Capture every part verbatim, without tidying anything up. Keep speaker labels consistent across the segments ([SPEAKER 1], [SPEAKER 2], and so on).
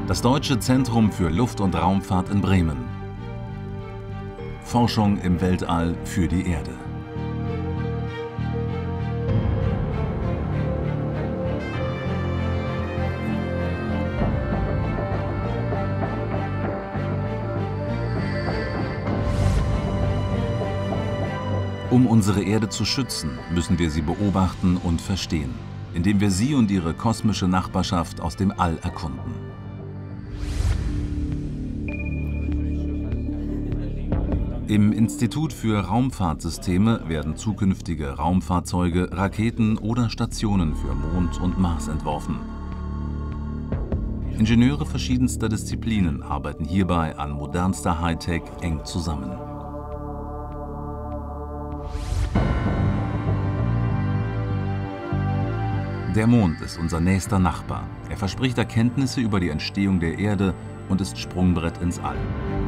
[SPEAKER 1] Das Deutsche Zentrum für Luft- und Raumfahrt in Bremen. Forschung im Weltall für die Erde. Um unsere Erde zu schützen, müssen wir sie beobachten und verstehen, indem wir sie und ihre kosmische Nachbarschaft aus dem All erkunden. Im Institut für Raumfahrtsysteme werden zukünftige Raumfahrzeuge, Raketen oder Stationen für Mond und Mars entworfen. Ingenieure verschiedenster Disziplinen arbeiten hierbei an modernster Hightech eng zusammen. Der Mond ist unser nächster Nachbar. Er verspricht Erkenntnisse über die Entstehung der Erde und ist Sprungbrett ins All.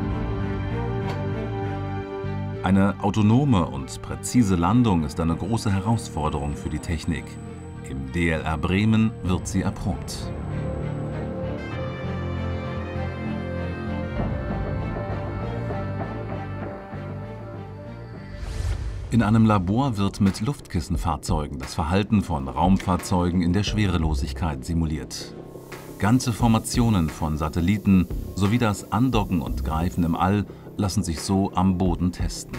[SPEAKER 1] Eine autonome und präzise Landung ist eine große Herausforderung für die Technik. Im D L R Bremen wird sie erprobt. In einem Labor wird mit Luftkissenfahrzeugen das Verhalten von Raumfahrzeugen in der Schwerelosigkeit simuliert. Ganze Formationen von Satelliten sowie das Andocken und Greifen im All lassen sich so am Boden testen.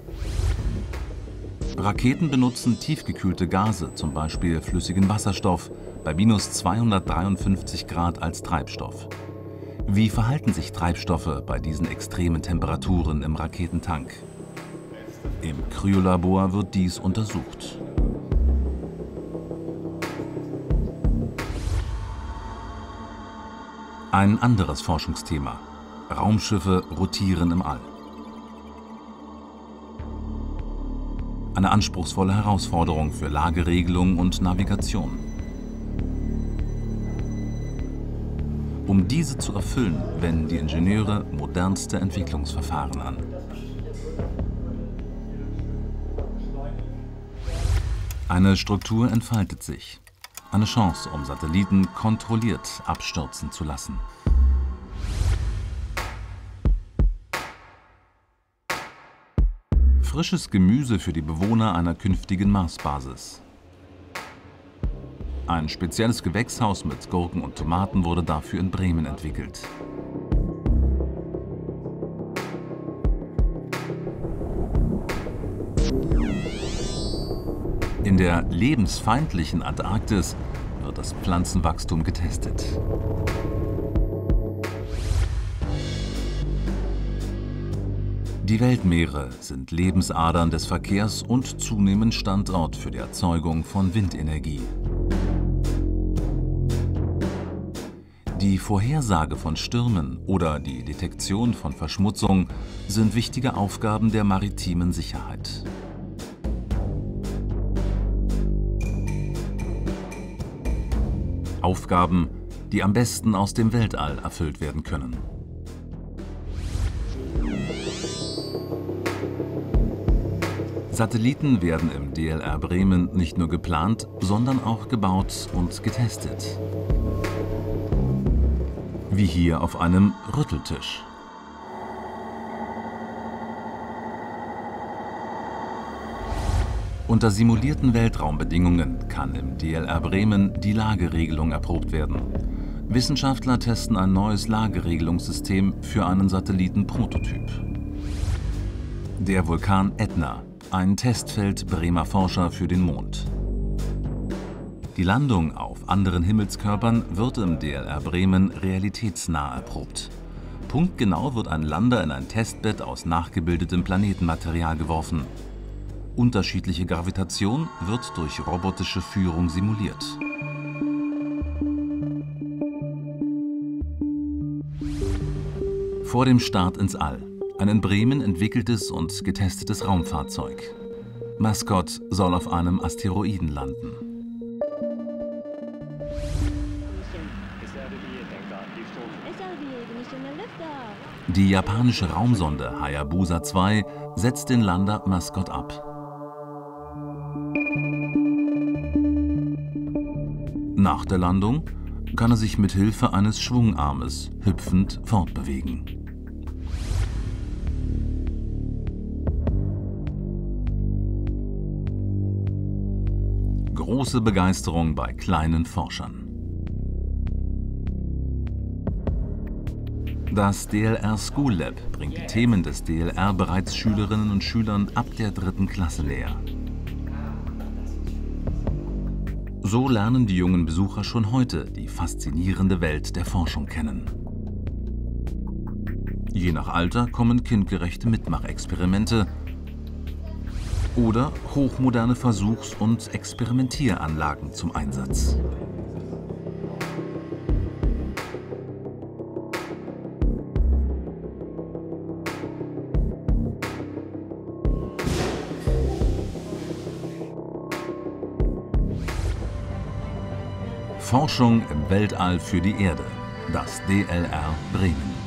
[SPEAKER 1] Raketen benutzen tiefgekühlte Gase, zum Beispiel flüssigen Wasserstoff, bei minus zweihundertdreiundfünfzig Grad als Treibstoff. Wie verhalten sich Treibstoffe bei diesen extremen Temperaturen im Raketentank? Im Kryolabor wird dies untersucht. Ein anderes Forschungsthema: Raumschiffe rotieren im All. Eine anspruchsvolle Herausforderung für Lageregelung und Navigation. Um diese zu erfüllen, wenden die Ingenieure modernste Entwicklungsverfahren an. Eine Struktur entfaltet sich. Eine Chance, um Satelliten kontrolliert abstürzen zu lassen. Frisches Gemüse für die Bewohner einer künftigen Marsbasis. Ein spezielles Gewächshaus mit Gurken und Tomaten wurde dafür in Bremen entwickelt. In der lebensfeindlichen Antarktis wird das Pflanzenwachstum getestet. Die Weltmeere sind Lebensadern des Verkehrs und zunehmend Standort für die Erzeugung von Windenergie. Die Vorhersage von Stürmen oder die Detektion von Verschmutzung sind wichtige Aufgaben der maritimen Sicherheit. Aufgaben, die am besten aus dem Weltall erfüllt werden können. Satelliten werden im D L R Bremen nicht nur geplant, sondern auch gebaut und getestet. Wie hier auf einem Rütteltisch. Unter simulierten Weltraumbedingungen kann im D L R Bremen die Lageregelung erprobt werden. Wissenschaftler testen ein neues Lageregelungssystem für einen Satellitenprototyp. Der Vulkan Ätna, ein Testfeld Bremer Forscher für den Mond. Die Landung auf anderen Himmelskörpern wird im D L R Bremen realitätsnah erprobt. Punktgenau wird ein Lander in ein Testbett aus nachgebildetem Planetenmaterial geworfen. Unterschiedliche Gravitation wird durch robotische Führung simuliert. Vor dem Start ins All. Ein in Bremen entwickeltes und getestetes Raumfahrzeug. Mascot soll auf einem Asteroiden landen. Die japanische Raumsonde Hayabusa zwei setzt den Lander Mascot ab. Nach der Landung kann er sich mit Hilfe eines Schwungarmes hüpfend fortbewegen. Große Begeisterung bei kleinen Forschern. Das D L R School Lab bringt die Themen des D L R bereits Schülerinnen und Schülern ab der dritten Klasse näher. So lernen die jungen Besucher schon heute die faszinierende Welt der Forschung kennen. Je nach Alter kommen kindgerechte Mitmachexperimente oder hochmoderne Versuchs- und Experimentieranlagen zum Einsatz. Forschung im Weltall für die Erde. Das D L R Bremen.